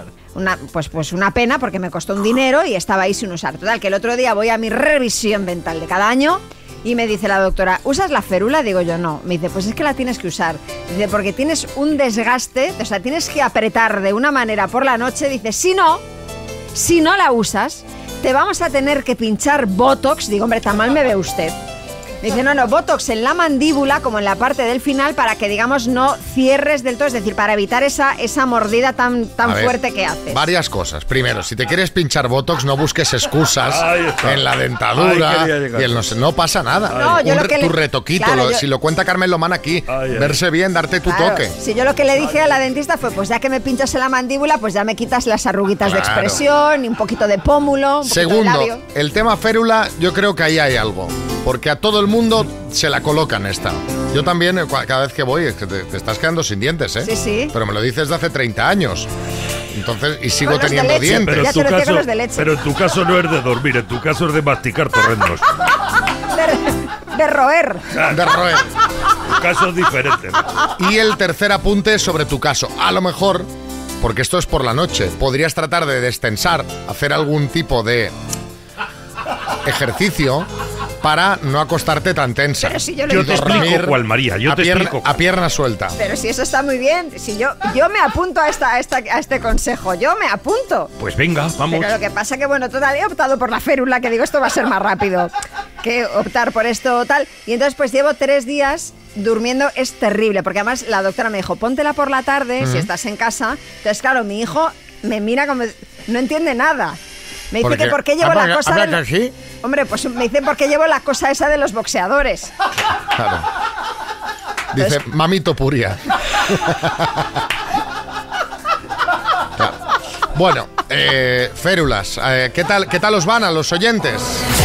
Pues una pena porque me costó un dinero y estaba ahí sin usar. Total, que el otro día voy a mi revisión dental de cada año y me dice la doctora, ¿usas la férula? Digo yo, no. Me dice, pues es que la tienes que usar. Dice, porque tienes un desgaste, o sea, tienes que apretar de una manera por la noche. Dice, si no la usas, te vamos a tener que pinchar Botox. Digo, hombre, tan mal me ve usted. Me dice, no, Botox en la mandíbula, como en la parte del final, para que, digamos, no cierres del todo, es decir, para evitar esa mordida tan fuerte que haces. Varias cosas. Primero, si te quieres pinchar Botox, no busques excusas en la dentadura. Y el no pasa nada. No, yo lo que tu le- retoquito, Claro, si lo cuenta Carmen Lomán aquí, verse bien, darte tu Claro, toque. Si yo lo que le dije a la dentista fue, pues ya que me pinchas en la mandíbula, pues ya me quitas las arruguitas de Claro. expresión y un poquito de pómulo, un poquito de Segundo, labio. el tema férula, yo creo que ahí hay algo. Porque a todo el mundo se la colocan esta. Yo también, cada vez que voy, es que te estás quedando sin dientes, ¿eh? Sí, sí. Pero me lo dices de hace 30 años. Entonces, y sigo Con los de teniendo leche, dientes. Pero Ya en, te tu lo decía con caso, los de leche. pero en tu caso no es de dormir, en tu caso es de masticar torrendos. De roer. De roer. Tu caso es diferente. Y el tercer apunte sobre tu caso. A lo mejor, porque esto es por la noche, podrías tratar de destensar, hacer algún tipo de ejercicio para no acostarte tan tensa. Pero si yo lo Yo he te dicho. explico cuál, María, yo a te pierna, explico. a pierna suelta. Pero si eso está muy bien, si yo me apunto a este consejo, yo me apunto. Pues venga, vamos. Pero lo que pasa que, bueno, total, he optado por la férula, que digo, esto va a ser más rápido que optar por esto tal. Y entonces, pues llevo 3 días durmiendo, es terrible, porque además la doctora me dijo, póntela por la tarde, si estás en casa. Entonces, claro, mi hijo me mira como, no entiende nada. Me dice que por qué llevo la cosa de... así? Hombre, pues me dice por qué llevo la cosa esa de los boxeadores. Claro. Dice, mamito puria. Claro. Bueno, férulas. ¿Qué tal os van a los oyentes?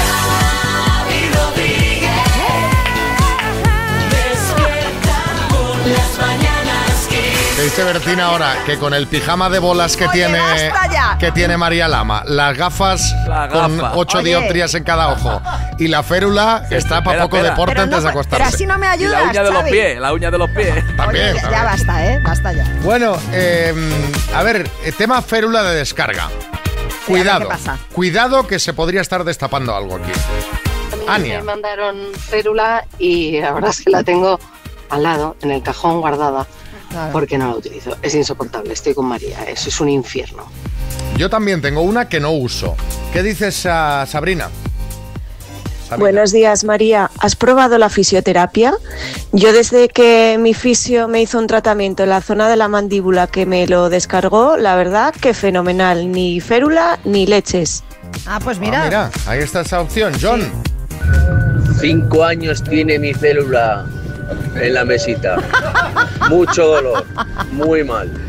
¿Qué dice Bertina ahora? Que con el pijama de bolas que tiene María Lama, las gafas con 8 dioptrías en cada ojo y la férula está para poco deporte Pero antes de no, acostarse. pero así no me ayudas, La uña de los Xavi. pies, la uña de los pies. También. Oye, ya basta, basta ya. Bueno, a ver, tema férula de descarga. Cuidado, ¿qué pasa? cuidado que se podría estar destapando algo aquí. Ania. Me mandaron férula y ahora es que la tengo al lado, en el cajón guardada, porque no la utilizo. Es insoportable, estoy con María, eso es un infierno. Yo también tengo una que no uso. ¿Qué dices, Sabrina? Buenos días, María. ¿Has probado la fisioterapia? Yo desde que mi fisio me hizo un tratamiento en la zona de la mandíbula que me lo descargó, la verdad que fenomenal. Ni férula ni leches. Ah, pues mira. Mira, ahí está esa opción. John. 5 años tiene mi célula en la mesita. Mucho dolor, muy mal.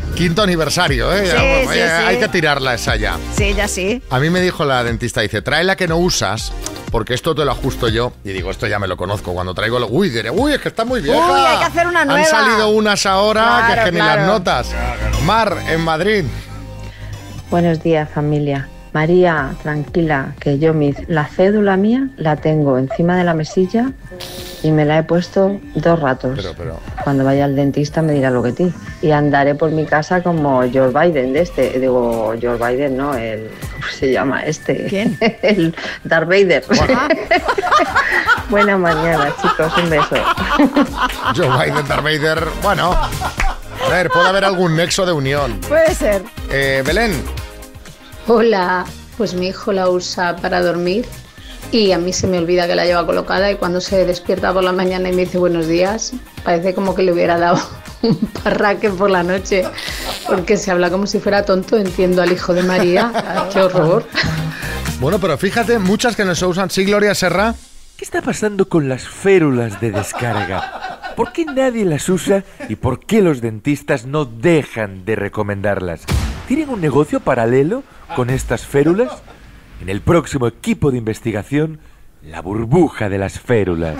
Quinto aniversario, ¿eh? Sí. Hay que tirarla esa ya. Sí, ya sí. A mí me dijo la dentista, dice, trae la que no usas, porque esto te lo ajusto yo. Y digo, esto ya me lo conozco. Cuando traigo lo... Uy, diré, uy, es que está muy vieja. Uy, hay que hacer una nueva. Han salido unas ahora Claro, que es que claro. ni las notas. Mar, en Madrid. Buenos días, familia. María, tranquila, que yo la cédula mía la tengo encima de la mesilla y me la he puesto 2 ratos. Pero. Cuando vaya al dentista me dirá lo que ti. Y andaré por mi casa como George Biden de este. Digo, George Biden, no, ¿cómo se llama este? ¿Quién? El Darth Vader. Buena mañana, chicos, un beso. Joe Biden, Darth Vader, bueno. A ver, puede haber algún nexo de unión. Puede ser. Belén. Hola, pues mi hijo la usa para dormir y a mí se me olvida que la lleva colocada y cuando se despierta por la mañana y me dice buenos días, parece como que le hubiera dado un parraque por la noche, porque se habla como si fuera tonto, entiendo al hijo de María, qué horror. Bueno, pero fíjate, muchas que no se usan. Sí, Gloria Serra. ¿Qué está pasando con las férulas de descarga? ¿Por qué nadie las usa y por qué los dentistas no dejan de recomendarlas? ¿Tienen un negocio paralelo con estas férulas? En el próximo equipo de investigación, la burbuja de las férulas.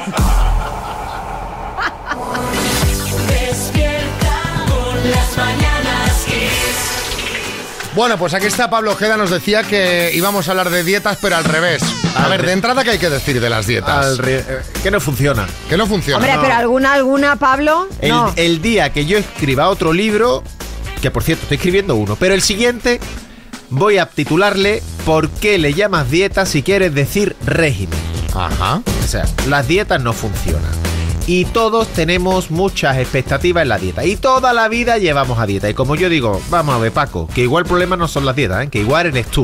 Despierta con Las Mañanas Kiss. Bueno, pues aquí está Pablo Ojeda, nos decía que íbamos a hablar de dietas, pero al revés. A ver, de entrada, ¿qué hay que decir de las dietas? Que no funciona. Que no funciona. Hombre, no. pero alguna, Pablo. No. El día que yo escriba otro libro, que por cierto estoy escribiendo uno, pero el siguiente voy a titularle ¿Por qué le llamas dieta si quieres decir régimen? Ajá. O sea, las dietas no funcionan. Y todos tenemos muchas expectativas en la dieta. Y toda la vida llevamos a dieta. Y como yo digo, vamos a ver, Paco, que igual el problema no son las dietas, que igual eres tú.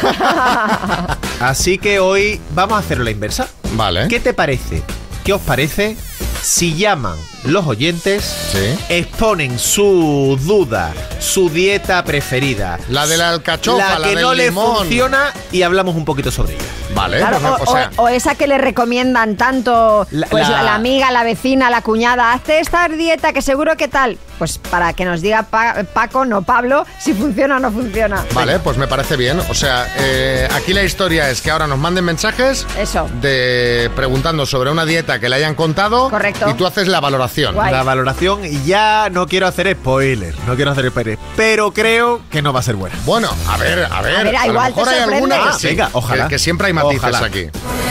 Así que hoy vamos a hacerlo la inversa. Vale. ¿Qué te parece? ¿Qué os parece si llaman los oyentes, exponen su duda, su dieta preferida? La de la alcachofa, la que del no le limón. funciona, y hablamos un poquito sobre ella. Vale, Claro, o esa que le recomiendan tanto, la amiga, la vecina, la cuñada, hazte esta dieta que seguro que tal. Pues para que nos diga Paco, no Pablo, si funciona o no funciona. Vale, pues me parece bien. O sea, aquí la historia es que ahora nos manden mensajes preguntando sobre una dieta que le hayan contado. Correcto. Y tú haces la valoración. La valoración, y ya no quiero hacer spoiler, pero creo que no va a ser buena. Bueno, a ver, A ver, a lo igual mejor te hay alguna sorprende. que sí, venga, ojalá. que siempre hay matices aquí.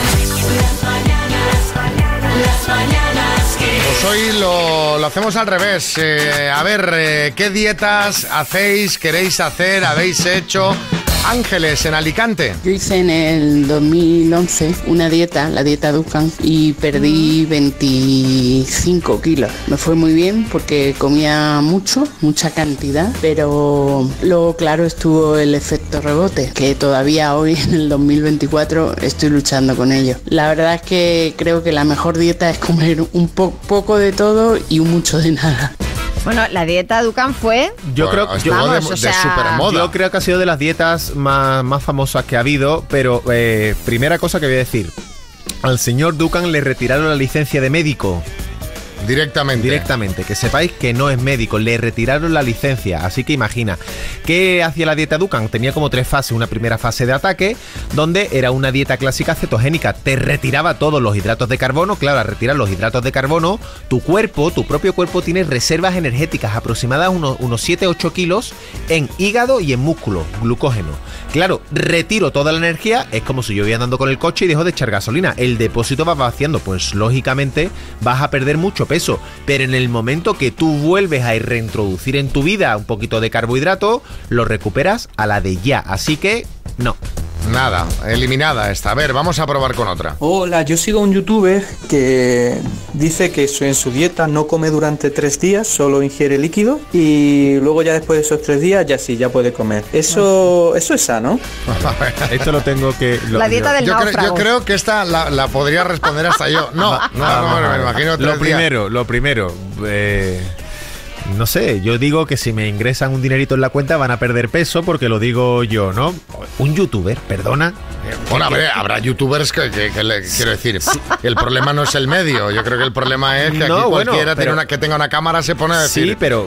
Las Mañanas Kiss. Pues hoy lo hacemos al revés. A ver, ¿qué dietas hacéis, queréis hacer, habéis hecho? Ángeles, en Alicante. Yo hice en el 2011 una dieta, la dieta Dukan, y perdí 25 kilos. Me fue muy bien porque comía mucha cantidad, pero luego, claro, estuvo el efecto rebote, que todavía hoy, en el 2024, estoy luchando con ello. La verdad es que creo que la mejor dieta es comer un poco de todo y un mucho de nada. Bueno, la dieta Dukan fue... Yo creo que Yo creo que ha sido de las dietas más famosas que ha habido, pero primera cosa que voy a decir. Al señor Dukan le retiraron la licencia de médico. Directamente, que sepáis que no es médico, le retiraron la licencia, así que imagina. ¿Qué hacía la dieta Dukan? Tenía como 3 fases, una primera fase de ataque, donde era una dieta clásica cetogénica, te retiraba todos los hidratos de carbono. Claro, al retirar los hidratos de carbono, tu propio cuerpo tiene reservas energéticas aproximadas unos 7-8 kilos en hígado y en músculo, glucógeno. Claro, retiro toda la energía, es como si yo voy andando con el coche y dejo de echar gasolina, el depósito va vaciando, pues lógicamente vas a perder mucho peso, pero en el momento que tú vuelves a reintroducir en tu vida un poquito de carbohidrato, lo recuperas a la de ya, así que no. Nada, eliminada esta. A ver, vamos a probar con otra. Hola, yo sigo a un youtuber que dice que en su dieta no come durante 3 días, solo ingiere líquido y luego ya después de esos 3 días ya puede comer. Eso es sano. Esto lo tengo que... La dieta del náufrago. Yo creo que esta la podría responder hasta yo. No, me imagino. Lo primero, no sé, yo digo que si me ingresan un dinerito en la cuenta van a perder peso porque lo digo yo, ¿no? un youtuber, perdona. Bueno, habrá youtubers que quiero decir, el problema no es el medio, yo creo que el problema es que aquí cualquiera que tenga una cámara se pone a decir... Sí, pero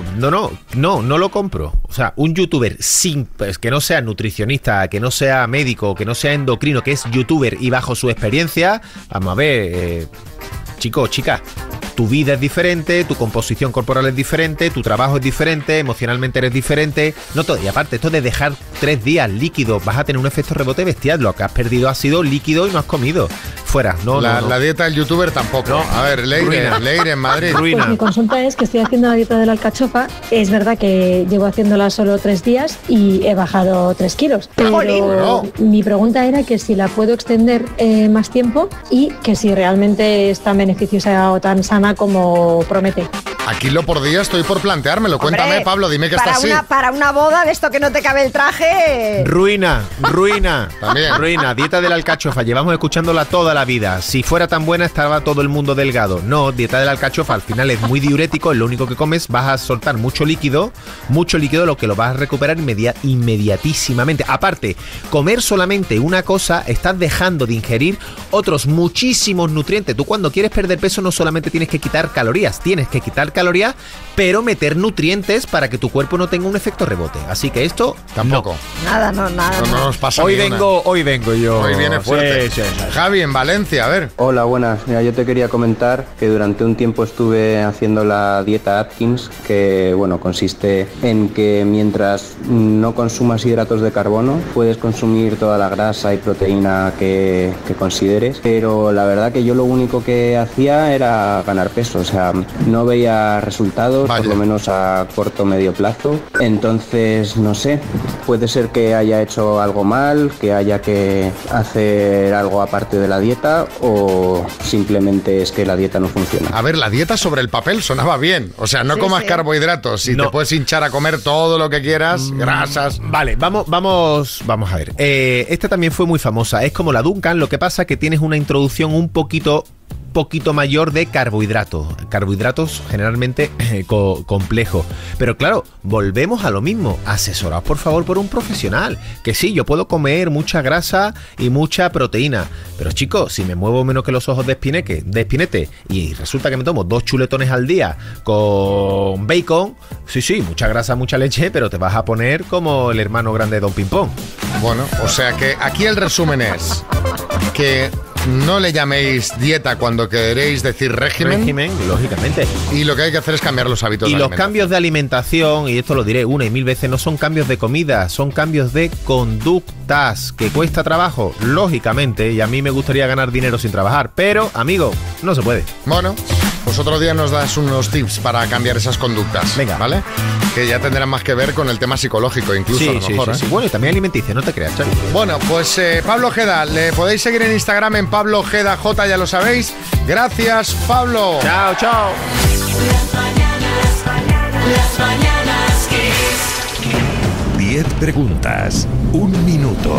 no lo compro. O sea, un youtuber que no sea nutricionista, que no sea médico, que no sea endocrino, que es youtuber y bajo su experiencia, vamos a ver, chico, chica, tu vida es diferente, tu composición corporal es diferente, tu trabajo es diferente, emocionalmente eres diferente. No todo. Y aparte, esto de dejar 3 días líquido, vas a tener un efecto rebote bestial. Lo que has perdido ha sido líquido y no has comido. Fuera, la dieta del youtuber tampoco. No. A ver, Leire en Madrid. Pues mi consulta es que estoy haciendo la dieta de la alcachofa. Es verdad que llevo haciéndola solo 3 días y he bajado 3 kilos. Pero mi pregunta era que si la puedo extender más tiempo y que si realmente es tan beneficiosa o tan sana como promete. Aquí lo por día estoy por planteármelo. Cuéntame, Pablo, dime que está así. Para una boda de esto que no te cabe el traje... Ruina. También. Ruina, dieta de la alcachofa. Llevamos escuchándola toda la vida. Si fuera tan buena, estaba todo el mundo delgado. No, dieta de la alcachofa al final es muy diurético. Es lo único que comes. Vas a soltar mucho líquido, lo que lo vas a recuperar inmediatísimamente. Aparte, comer solamente una cosa, estás dejando de ingerir otros muchísimos nutrientes. Tú cuando quieres perder peso no solamente tienes que quitar calorías, calorías, pero meter nutrientes para que tu cuerpo no tenga un efecto rebote. Así que esto tampoco. Nada. No nos pasa hoy vengo yo. Hoy viene fuerte. Sí. Javi, en Valencia, a ver. Hola, buenas. Mira, yo te quería comentar que durante un tiempo estuve haciendo la dieta Atkins, que bueno, consiste en que mientras no consumas hidratos de carbono, puedes consumir toda la grasa y proteína que consideres, pero la verdad que yo lo único que hacía era ganar peso, o sea, no veía resultados, por lo menos a corto o medio plazo. Entonces, no sé, puede ser que haya hecho algo mal, que haya que hacer algo aparte de la dieta, o simplemente es que la dieta no funciona. A ver, la dieta sobre el papel sonaba bien. O sea, no comas carbohidratos y te puedes hinchar a comer todo lo que quieras, grasas. Vale, vamos a ver. Esta también fue muy famosa. Es como la Duncan, lo que pasa que tienes una introducción un poquito mayor de carbohidratos generalmente complejo, pero claro, volvemos a lo mismo. Asesoraos por favor por un profesional. Que sí, yo puedo comer mucha grasa y mucha proteína, pero chicos, si me muevo menos que los ojos de espinete y resulta que me tomo 2 chuletones al día con bacon, sí, mucha grasa, mucha leche, pero te vas a poner como el hermano grande de Don Pimpón. Bueno, o sea que aquí el resumen es que no le llaméis dieta cuando queréis decir régimen. Lógicamente. Y lo que hay que hacer es cambiar los hábitos de alimentación. Y los cambios de alimentación, y esto lo diré una y mil veces, no son cambios de comida, son cambios de conductas, que cuesta trabajo, lógicamente, y a mí me gustaría ganar dinero sin trabajar, pero, amigo, no se puede. Bueno, pues otro día nos das unos tips para cambiar esas conductas. Venga. ¿Vale? Que ya tendrán más que ver con el tema psicológico, incluso a lo mejor. Sí. Bueno, y también alimenticia, no te creas, Xavi. Bueno, pues Pablo Ojeda, le podéis seguir en Instagram en Pablo Ojeda J, ya lo sabéis. Gracias, Pablo. Chao. Las mañanas Kiss. 10 preguntas, 1 minuto.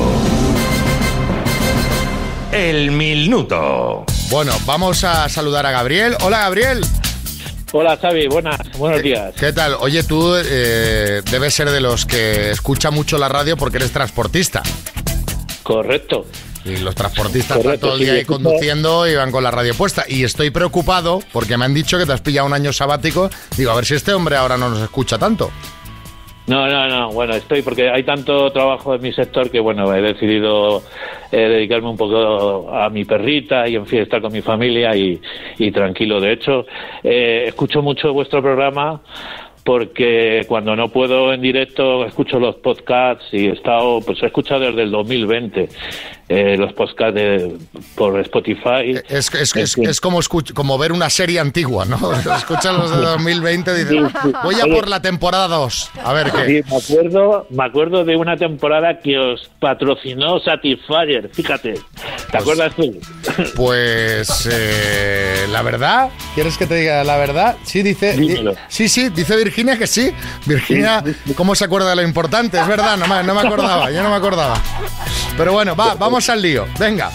El minuto. Bueno, vamos a saludar a Gabriel. Hola, Gabriel. Hola, Xavi, buenos días. ¿Qué tal? Oye, tú debes ser de los que escucha mucho la radio porque eres transportista. Correcto. Y los transportistas están todo el día ahí conduciendo y van con la radio puesta. Y estoy preocupado porque me han dicho que te has pillado un año sabático. Digo, a ver si este hombre ahora no nos escucha tanto. No, bueno, porque hay tanto trabajo en mi sector que, bueno, he decidido dedicarme un poco a mi perrita y, en fin, estar con mi familia y tranquilo. De hecho, escucho mucho vuestro programa porque cuando no puedo en directo escucho los podcasts y he escuchado desde el 2020 los podcasts por Spotify. Es como ver una serie antigua, ¿no? Escuchas los de 2020 y dices, voy a por la temporada 2. A ver qué. Sí, me acuerdo de una temporada que os patrocinó Satisfyer, fíjate. ¿Te acuerdas tú? Pues la verdad, ¿quieres que te diga la verdad? Sí, dice Virginia que sí. Virginia, ¿cómo se acuerda de lo importante? Es verdad, no me acordaba, yo no me acordaba. Pero bueno, vamos al lío, venga.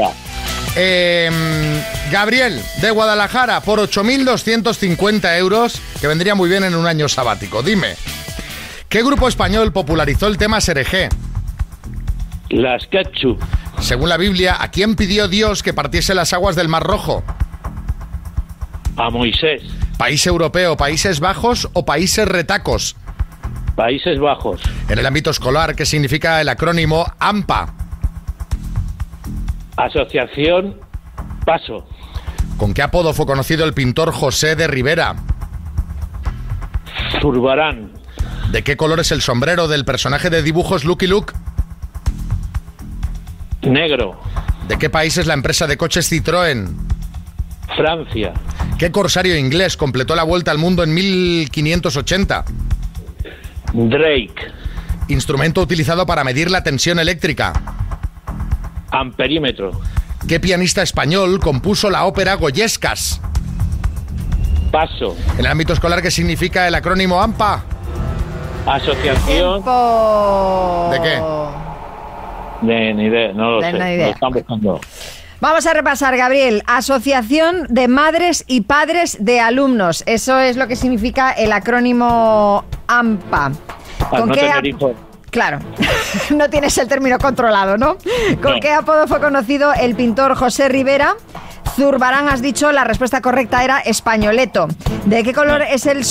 Gabriel, de Guadalajara, por 8.250 euros, que vendría muy bien en un año sabático. Dime, ¿qué grupo español popularizó el tema Serejé? Las ketchup. Según la Biblia, ¿a quién pidió Dios que partiese las aguas del Mar Rojo? A Moisés. ¿País europeo, Países Bajos o Países Retacos? Países Bajos. En el ámbito escolar, ¿qué significa el acrónimo AMPA? Asociación Paso. ¿Con qué apodo fue conocido el pintor José de Rivera? Zurbarán. ¿De qué color es el sombrero del personaje de dibujos Lucky Luke? Negro. ¿De qué país es la empresa de coches Citroën? Francia. ¿Qué corsario inglés completó la vuelta al mundo en 1580? Drake. Instrumento utilizado para medir la tensión eléctrica. Amperímetro. ¿Qué pianista español compuso la ópera Goyescas? Paso. En el ámbito escolar, ¿qué significa el acrónimo AMPA? Asociación. ¿De qué? Ni idea, no lo sé. Ni idea. Lo están buscando. Vamos a repasar, Gabriel. Asociación de Madres y Padres de Alumnos. Eso es lo que significa el acrónimo AMPA. Para no tener hijos. Claro, no tienes el término controlado, ¿no? ¿Con No. qué apodo fue conocido el pintor José Rivera? Zurbarán, has dicho, la respuesta correcta era españoleto. ¿De qué color es el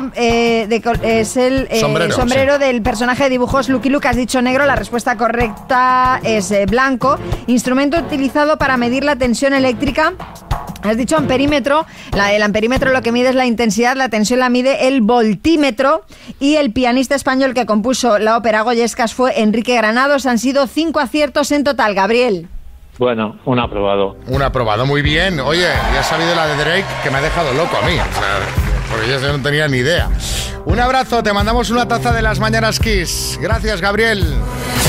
sombrero del personaje de dibujos Lucky Luke? Has dicho negro, la respuesta correcta es blanco. Instrumento utilizado para medir la tensión eléctrica. Has dicho amperímetro. El amperímetro lo que mide es la intensidad, la tensión la mide el voltímetro. Y el pianista español que compuso la ópera Goyescas fue Enrique Granados. Han sido 5 aciertos en total, Gabriel. Bueno, un aprobado. Un aprobado, muy bien. Oye, ya has sabido la de Drake, que me ha dejado loco a mí. O sea, porque yo no tenía ni idea. Un abrazo, te mandamos una taza de las Mañanas Kiss. Gracias, Gabriel.